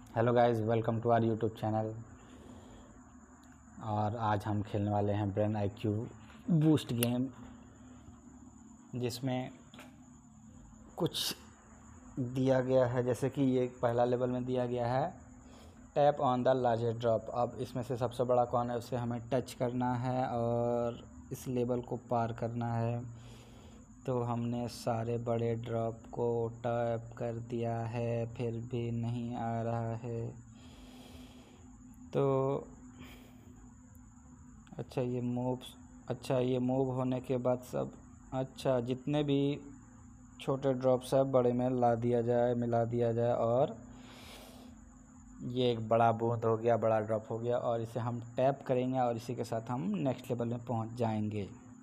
Hello guys, welcome to our YouTube channel. और आज हम खेलने वाले हैं ब्रेन आईक्यू बूस्ट गेम, जिसमें कुछ दिया गया है। जैसे कि ये पहला लेवल में दिया गया है tap on the largest drop. अब इसमें से सबसे बड़ा कौन है उसे हमें टच करना है और इस लेवल को पार करना है। तो हमने सारे बड़े ड्रॉप को टैप कर दिया है, फिर भी नहीं आ रहा है। तो अच्छा ये मूव होने के बाद सब जितने भी छोटे ड्रॉप्स है बड़े में मिला दिया जाए और ये एक बड़ा बूंद हो गया, बड़ा ड्रॉप हो गया। और इसे हम टैप करेंगे और इसी के साथ हम नेक्स्ट लेवल में पहुंच जाएंगे।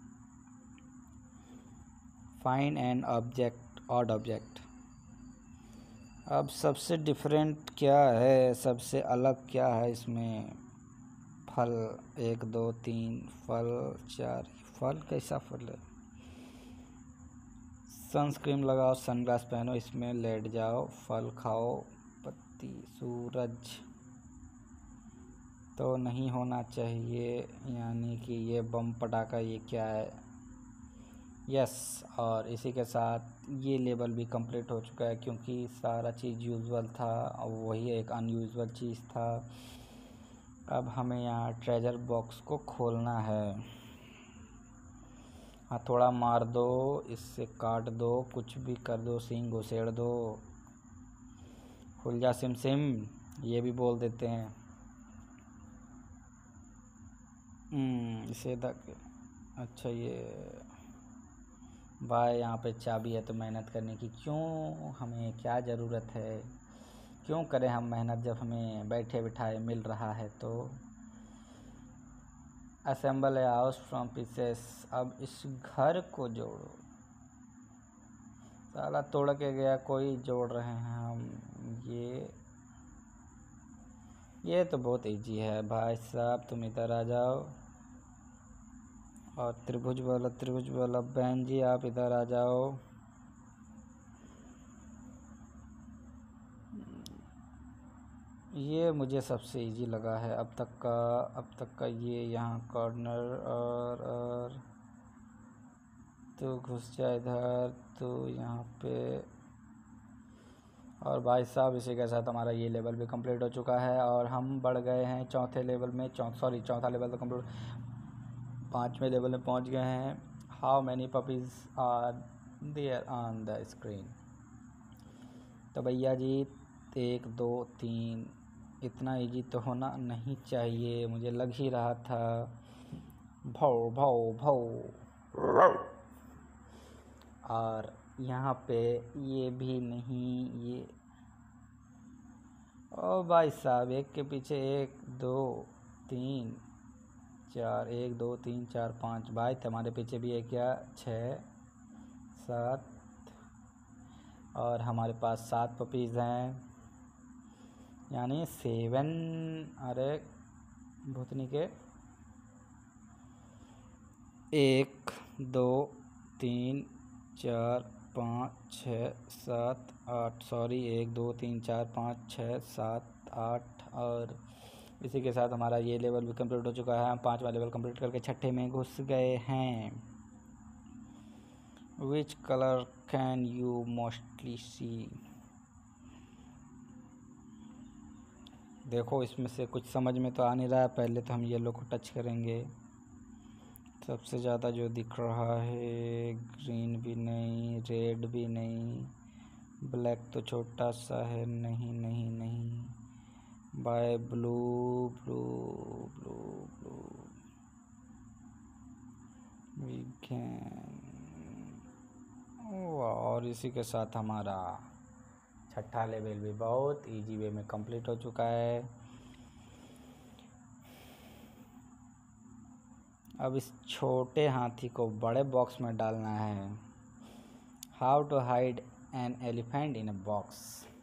Find an object, odd object. अब सबसे डिफरेंट क्या है, सबसे अलग क्या है इसमें? फल 1 2 3 फल 4। फल कैसा फल है? सनस्क्रीन लगाओ, सनग्लास पहनो, इसमें लेट जाओ, फल खाओ, पत्ती, सूरज तो नहीं होना चाहिए। यानी कि ये बम पटाखा, ये क्या है? यस। और इसी के साथ ये लेवल भी कंप्लीट हो चुका है, क्योंकि सारा चीज़ यूजुअल था और वही एक अनयूजुअल चीज़ था। अब हमें यहाँ ट्रेजर बॉक्स को खोलना है। हाँ, थोड़ा मार दो, इससे काट दो, कुछ भी कर दो, सींग घुसेड़ दो, खुल जा सिम सिम, ये भी बोल देते हैं। इसे तक अच्छा, ये भाई यहाँ पे चाबी है तो मेहनत करने की क्यों, हमें क्या ज़रूरत है? क्यों करें हम मेहनत जब हमें बैठे बिठाए मिल रहा है? तो assemble a house from pieces. अब इस घर को जोड़ो। साला तोड़ के गया कोई, जोड़ रहे हैं हम। ये तो बहुत इजी है भाई साहब, तुम इधर आ जाओ। और त्रिभुज वाला बहन जी, आप इधर आ जाओ। ये मुझे सबसे इजी लगा है अब तक का ये यहाँ कॉर्नर। और तो घुस जा इधर, तो यहाँ पे। और भाई साहब, इसी के साथ हमारा ये लेवल भी कंप्लीट हो चुका है और हम बढ़ गए हैं चौथे लेवल में। चौथा लेवल तो कंप्लीट, 5वें लेवल में पहुंच गए हैं। How many puppies are there on the screen. तो भैया जी, 1 2 3, इतना इजी तो होना नहीं चाहिए, मुझे लग ही रहा था। भौ भौ भौ। और यहाँ पे ये भी नहीं, ये ओ भाई साहब, एक के पीछे 1 2 3 4, 1 2 3 4 5 भाई, तुम्हारे पीछे भी एक या 6 7, और हमारे पास 7 पपीज़ हैं, यानी 7। अरे भूतनी के 1 2 3 4 5 6 7 8, सॉरी 1 2 3 4 5 6 7 8। और इसी के साथ हमारा ये लेवल भी कंप्लीट हो चुका है। हम 5वां लेवल कंप्लीट करके छठे में घुस गए हैं। Which colour can you mostly see. देखो, इसमें से कुछ समझ में तो आ नहीं रहा है। पहले तो हम येलो को टच करेंगे। सबसे ज़्यादा जो दिख रहा है, ग्रीन भी नहीं, रेड भी नहीं, ब्लैक तो छोटा सा है, नहीं नहीं नहीं, by blue blue blue blue we can. और इसी के साथ हमारा छठा लेवल भी बहुत इजी वे में कंप्लीट हो चुका है। अब इस छोटे हाथी को बड़े बॉक्स में डालना है। How to hide an elephant in a box.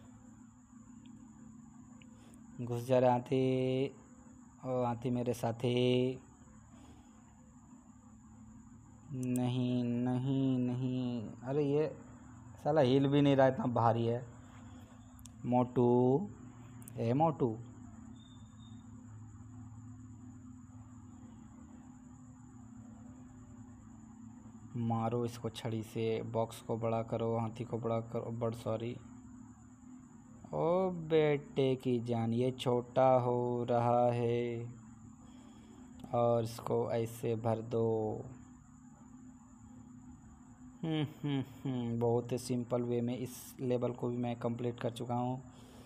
घुस जा रहे हाथी, ओ हाथी मेरे साथी। नहीं नहीं नहीं, अरे ये साला हिल भी नहीं रहा, इतना भारी है। मोटू MO2। मारो इसको छड़ी से, बॉक्स को बड़ा करो, हाथी को बड़ा करो, बड़ सॉरी। ओ बेटे की जान, ये छोटा हो रहा है और इसको ऐसे भर दो। बहुत ही सिंपल वे में इस लेवल को भी मैं कंप्लीट कर चुका हूँ।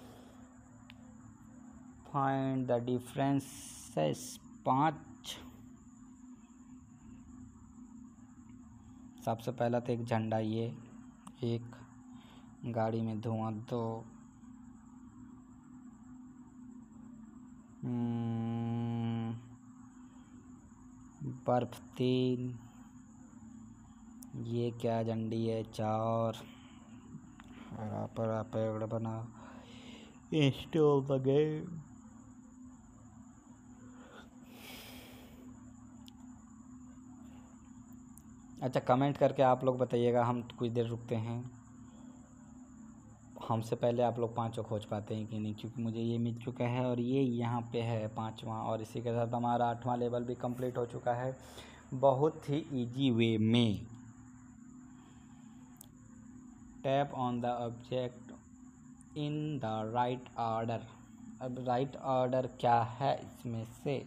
Find the differences 5। सबसे पहला तो एक झंडा, ये एक गाड़ी में धुआं 2, बर्फ 3, ये क्या झंडी है 4, पेड़ बना, इंस्टॉल द गेम। अच्छा, कमेंट करके आप लोग बताइएगा, हम कुछ देर रुकते हैं। हमसे पहले आप लोग 5 खोज पाते हैं कि नहीं, क्योंकि मुझे ये मिल चुका है और ये यहाँ पे है 5वां। और इसी के साथ हमारा 8वां लेवल भी कंप्लीट हो चुका है बहुत ही इजी वे में। Tap on the object in the right order. अब राइट ऑर्डर क्या है इसमें से?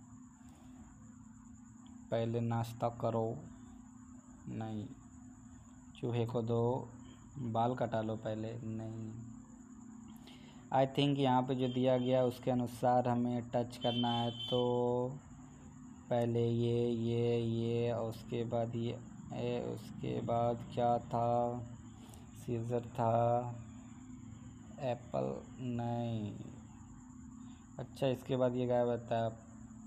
पहले नाश्ता करो, नहीं। चूहे को दो, बाल कटा लो पहले, नहीं। आई थिंक यहाँ पे जो दिया गया उसके अनुसार हमें टच करना है। तो पहले ये और उसके बाद ये उसके बाद क्या था? सीजर था, एप्पल नहीं। अच्छा, इसके बाद ये गायब होता है,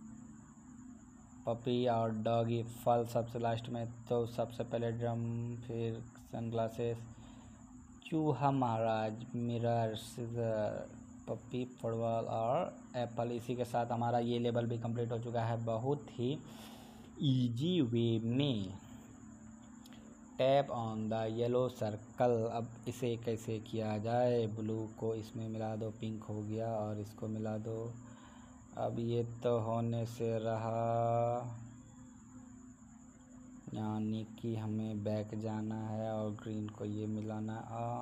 पपी और डॉगी। फल सबसे लास्ट में, तो सबसे पहले ड्रम, फिर सनग्लासेस, चूहा महाराज, मिरर, सीजर, पपी, फुटबॉल और एप्पल। इसी के साथ हमारा ये लेवल भी कंप्लीट हो चुका है बहुत ही इजी वे में। Tap on the yellow circle. अब इसे कैसे किया जाए? ब्लू को इसमें मिला दो, पिंक हो गया, और इसको मिला दो। अब ये तो होने से रहा, यानी कि हमें बैक जाना है और ग्रीन को ये मिलाना।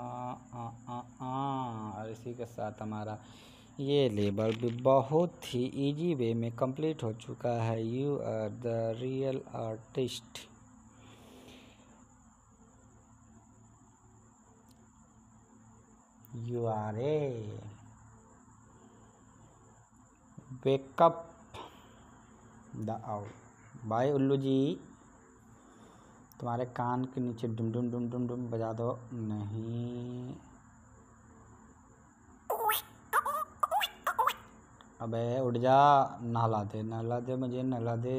और इसी के साथ हमारा ये लेवल भी बहुत ही इजी वे में कंप्लीट हो चुका है। You are the real artist. You are a wake up the out. भाई उल्लू जी, तुम्हारे कान के नीचे डुम डुम डुम डुम डुम बजा दो। नहीं, अबे उठ जा, नहला दे, नहला दे, मुझे नहला दे।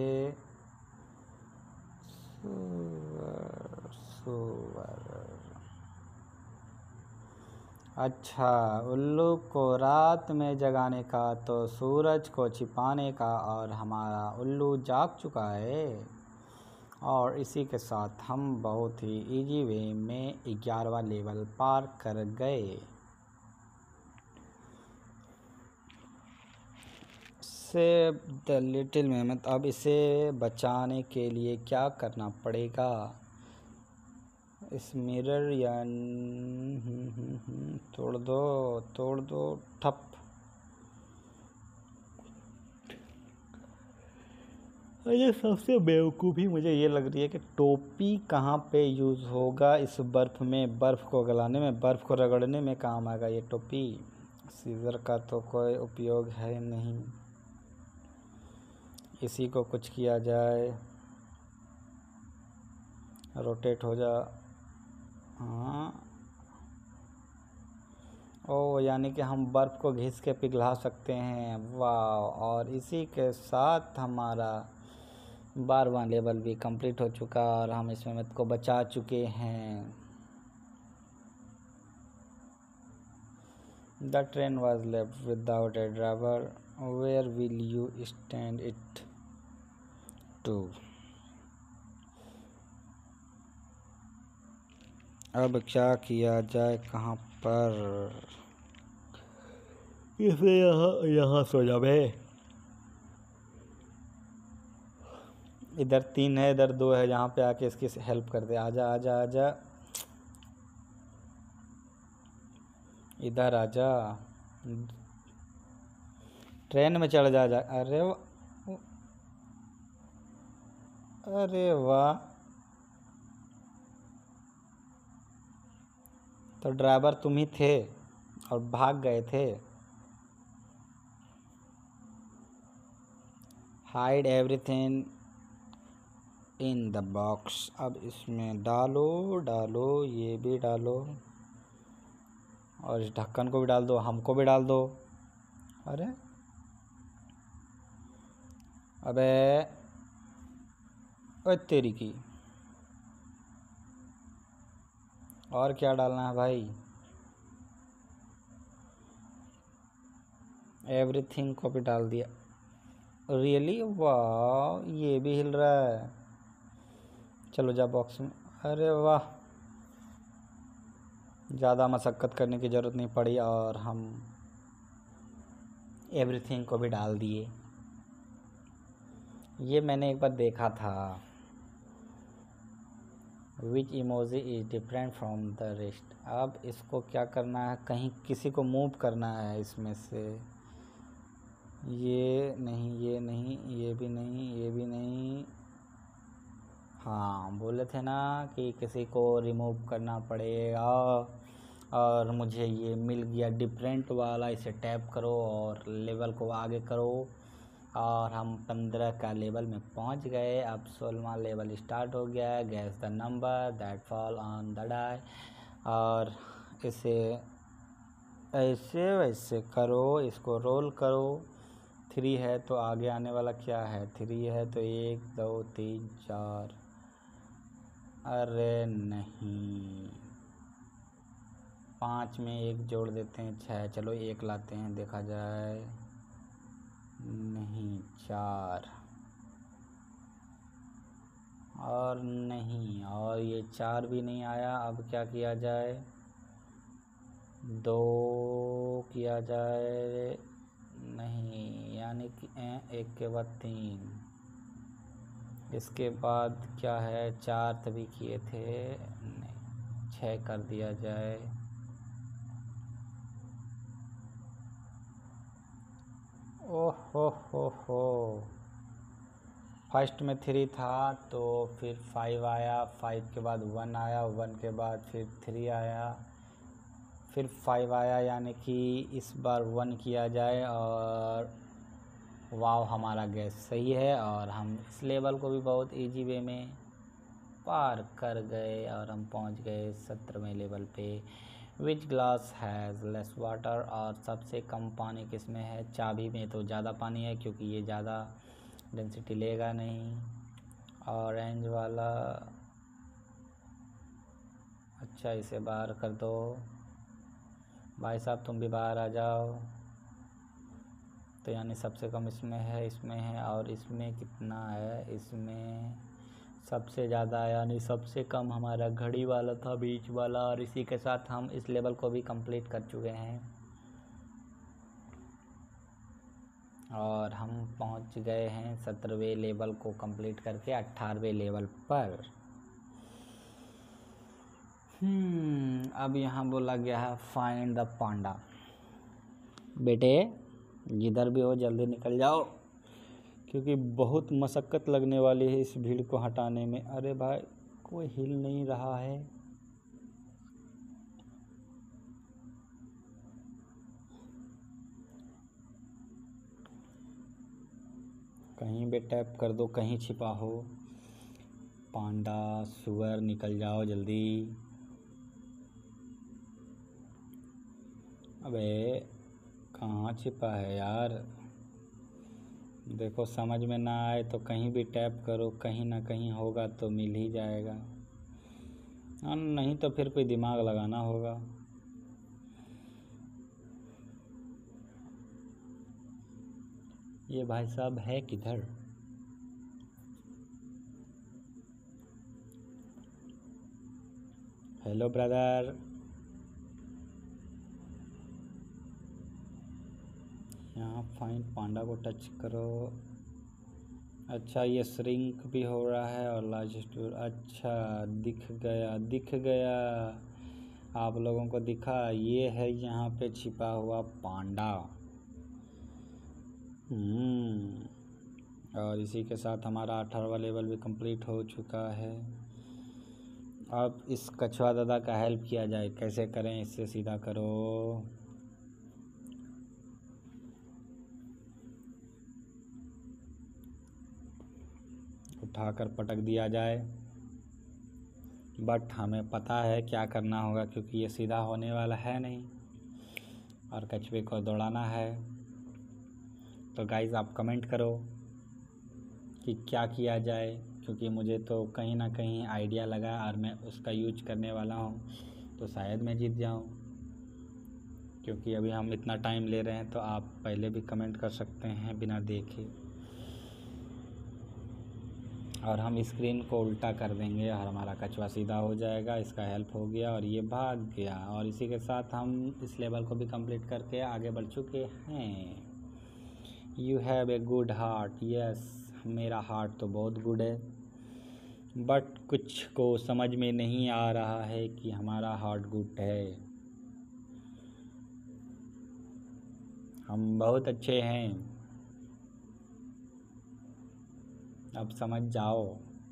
अच्छा, उल्लू को रात में जगाने का तो सूरज को छिपाने का, और हमारा उल्लू जाग चुका है। और इसी के साथ हम बहुत ही इजी वे में 11वां लेवल पार कर गए। Save the little Mehmet. अब इसे बचाने के लिए क्या करना पड़ेगा? इस मिरर या तोड़ दो ठप। ये सबसे बेवकूफ़ी मुझे ये लग रही है कि टोपी कहाँ पे यूज़ होगा इस बर्फ़ में? बर्फ़ को गलाने में, बर्फ़ को रगड़ने में काम आएगा ये टोपी। सीज़र का तो कोई उपयोग है नहीं। इसी को कुछ किया जाए, रोटेट हो जा। हाँ, ओ, यानी कि हम बर्फ़ को घिस के पिघला सकते हैं। वाह! और इसी के साथ हमारा 12वां लेवल भी कंप्लीट हो चुका और हम इस मेहमत को बचा चुके हैं। The train was left without a driver, where will you stand it to? अब क्या किया जाए, कहाँ पर? इसलिए यहाँ यहाँ सो जा बे। इधर 3 है, इधर 2 है, यहाँ पे आके इसकी हेल्प कर दे। आजा आजा आजा, इधर आजा, ट्रेन में चढ़ जा। अरे अरे वाह, तो ड्राइवर तुम ही थे और भाग गए थे। Hide everything in the box. अब इसमें डालो डालो, ये भी डालो और इस ढक्कन को भी डाल दो, हमको भी डाल दो। अरे अबे ओए तेरी की, और क्या डालना है भाई? एवरीथिंग को भी डाल दिया। रियली वाह, ये भी हिल रहा है। चलो जा बॉक्स में। अरे वाह, ज़्यादा मशक्क़त करने की ज़रूरत नहीं पड़ी और हम एवरीथिंग को भी डाल दिए। ये मैंने एक बार देखा था। Which emoji is different from the rest. अब इसको क्या करना है, कहीं किसी को मूव करना है इसमें से। ये नहीं, ये नहीं, ये भी नहीं, ये भी नहीं। हाँ, बोले थे ना कि किसी को रिमूव करना पड़ेगा। और मुझे ये मिल गया डिफरेंट वाला। इसे टैप करो और लेवल को आगे करो और हम 15 का लेवल में पहुंच गए। अब 16वां लेवल स्टार्ट हो गया। Guess the number that fall on the die. और इसे ऐसे वैसे करो, इसको रोल करो। 3 है तो आगे आने वाला क्या है? 3 है तो 1 2 3 4। अरे नहीं, 5 में 1 जोड़ देते हैं 6। चलो 1 लाते हैं, देखा जाए। नहीं, 4 और नहीं, और ये 4 भी नहीं आया। अब क्या किया जाए? 2 किया जाए। नहीं, यानी कि 1 के बाद 3, इसके बाद क्या है? 4 तभी किए थे, नहीं 6 कर दिया जाए। ओह हो, फर्स्ट में 3 था तो फिर 5 आया, 5 के बाद 1 आया, 1 के बाद फिर 3 आया, फिर 5 आया। यानी कि इस बार 1 किया जाए और वाव, हमारा गैस सही है और हम इस लेवल को भी बहुत इजी वे में पार कर गए और हम पहुंच गए 17वें लेवल पे। Which glass has less water. और सबसे कम पानी किस में है? चाबी में तो ज़्यादा पानी है क्योंकि ये ज़्यादा डेंसिटी लेगा नहीं। ऑरेंज वाला, अच्छा इसे बाहर कर दो। भाई साहब तुम भी बाहर आ जाओ। तो यानी सबसे कम इसमें है और इसमें कितना है? इसमें सबसे ज़्यादा, यानी सबसे कम हमारा घड़ी वाला था, बीच वाला। और इसी के साथ हम इस लेवल को भी कंप्लीट कर चुके हैं और हम पहुंच गए हैं 17वें लेवल को कंप्लीट करके 18वें लेवल पर। अब यहाँ बोला गया है फाइंड द पांडा। बेटे जिधर भी हो जल्दी निकल जाओ क्योंकि बहुत मशक्क़त लगने वाली है इस भीड़ को हटाने में। अरे भाई, कोई हिल नहीं रहा है। कहीं भी टैप कर दो, कहीं छिपा हो। पांडा, सुअर, निकल जाओ जल्दी। अबे कहाँ छिपा है यार? देखो, समझ में ना आए तो कहीं भी टैप करो, कहीं ना कहीं होगा तो मिल ही जाएगा। हाँ, नहीं तो फिर कोई दिमाग लगाना होगा। ये भाई साहब है किधर? Hello brother. यहाँ फाइंड पांडा को टच करो। अच्छा ये श्रिंक भी हो रहा है और लार्ज स्टोर। अच्छा दिख गया आप लोगों को दिखा। ये है यहाँ पे छिपा हुआ पांडा। और इसी के साथ हमारा 18वां लेवल भी कंप्लीट हो चुका है। अब इस कछुआ दादा का हेल्प किया जाए, कैसे करें, इससे सीधा करो। उठाकर पटक दिया जाए, बट हमें पता है क्या करना होगा क्योंकि ये सीधा होने वाला है नहीं और कछुए को दौड़ाना है। तो गाइज़ आप कमेंट करो कि क्या किया जाए, क्योंकि मुझे तो कहीं ना कहीं आइडिया लगा और मैं उसका यूज करने वाला हूँ, तो शायद मैं जीत जाऊँ। क्योंकि अभी हम इतना टाइम ले रहे हैं तो आप पहले भी कमेंट कर सकते हैं बिना देखे। और हम स्क्रीन को उल्टा कर देंगे और हमारा कछुआ सीधा हो जाएगा। इसका हेल्प हो गया और ये भाग गया। और इसी के साथ हम इस लेवल को भी कंप्लीट करके आगे बढ़ चुके हैं। You have a good heart. Yes, मेरा हार्ट तो बहुत गुड है, बट कुछ को समझ में नहीं आ रहा है कि हमारा हार्ट गुड है। हम बहुत अच्छे हैं, अब समझ जाओ।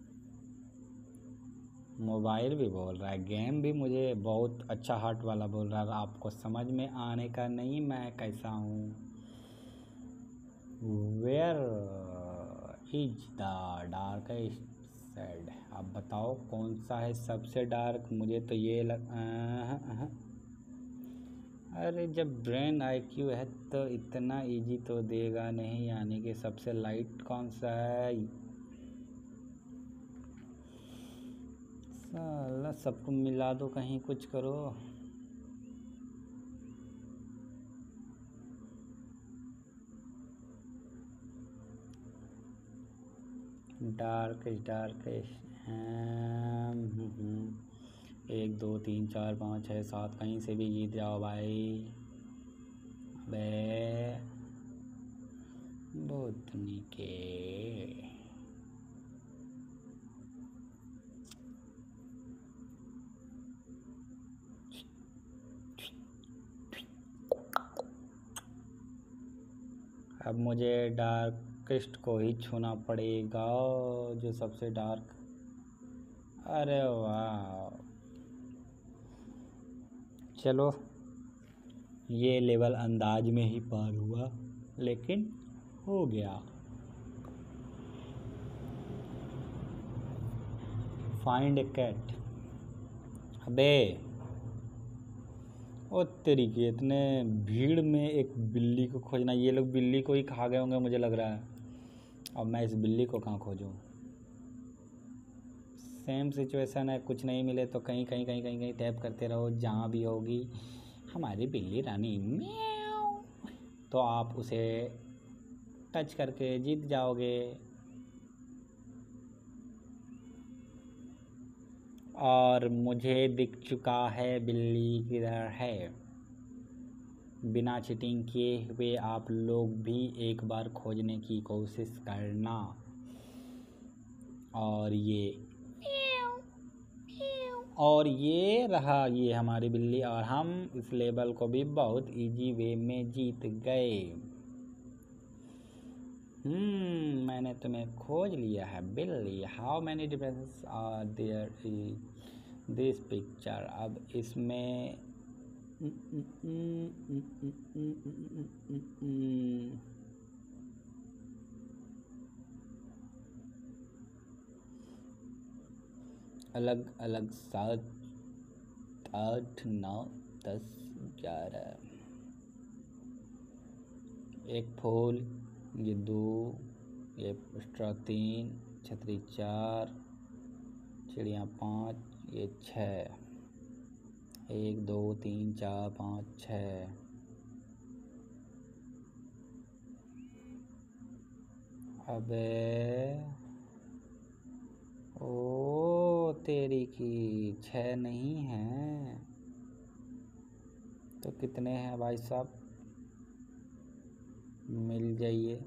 मोबाइल भी बोल रहा है, गेम भी मुझे बहुत अच्छा हार्ट वाला बोल रहा है। आपको समझ में आने का नहीं मैं कैसा हूँ। Where is the darkest side. आप बताओ कौन सा है सबसे डार्क। मुझे तो ये अरे जब ब्रेन IQ है तो इतना इजी तो देगा नहीं, यानी कि सबसे लाइट कौन सा है। साला सबको मिला दो, कहीं कुछ करो। डार्केस्ट 1 2 3 4 5 6 7 कहीं से भी जीत जाओ भाई। अबे भूतनी के। अब मुझे डार्केस्ट को ही छूना पड़ेगा, जो सबसे डार्क। अरे वाह, चलो ये लेवल अंदाज में ही पार हुआ, लेकिन हो गया। Find a cat. अबे ओ तेरी के, इतने भीड़ में एक बिल्ली को खोजना। ये लोग बिल्ली को ही खा गए होंगे मुझे लग रहा है। अब मैं इस बिल्ली को कहाँ खोजूं। सेम सिचुएशन है, कुछ नहीं मिले तो कहीं कहीं कहीं कहीं कहीं टैप करते रहो। जहाँ भी होगी हमारी बिल्ली रानी म्याऊ, तो आप उसे टच करके जीत जाओगे। और मुझे दिख चुका है बिल्ली किधर है। बिना चीटिंग किए हुए आप लोग भी एक बार खोजने की कोशिश करना। और ये रहा ये हमारी बिल्ली, और हम इस लेवल को भी बहुत इजी वे में जीत गए। मैंने तुम्हें खोज लिया है बिल्ली। How many differences are there in this picture. अब इसमें अलग अलग 7 8 9 10 11। एक फूल, ये 2, ये स्ट्रॉ 3, छतरी 4, चिड़िया 5, ये 6। 1 2 3 4 5 6। अबे ओ तेरी की, 6 नहीं है तो कितने हैं भाई साहब। मिल जाइए।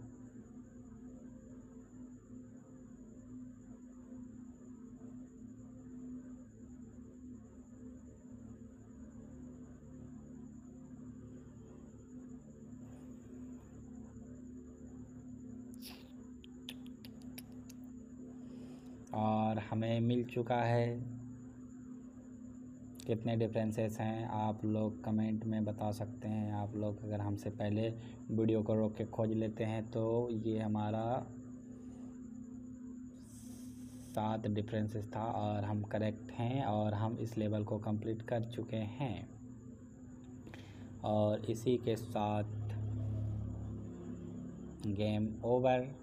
और हमें मिल चुका है। कितने डिफरेंसेस हैं आप लोग कमेंट में बता सकते हैं। आप लोग अगर हमसे पहले वीडियो को रोक के खोज लेते हैं तो ये हमारा 7 डिफरेंसेस था और हम करेक्ट हैं और हम इस लेवल को कंप्लीट कर चुके हैं। और इसी के साथ गेम ओवर।